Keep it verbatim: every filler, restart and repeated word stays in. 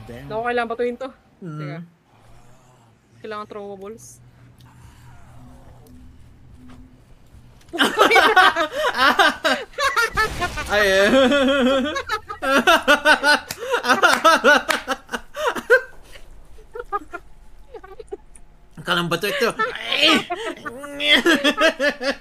damn. Naku, kailangan batuin to. Mm. Teka. Kailangan throwables. Ay, eh. Kalang bato ito. Ay!